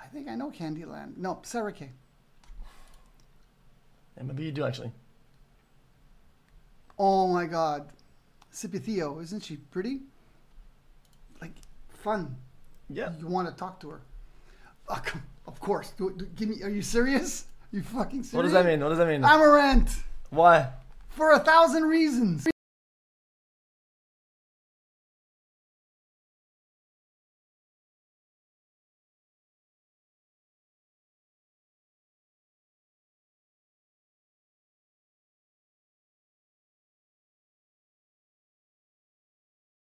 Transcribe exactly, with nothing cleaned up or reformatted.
think I know Candyland. No, Sarah Kay. Yeah, maybe you do actually. Oh my God, Cipithio, isn't she pretty? Like fun. Yeah. You want to talk to her? Oh, come, of course. Do, do, give me. Are you serious? You fucking serious? What does that mean? What does that mean? Amaranth. Why? For a thousand reasons.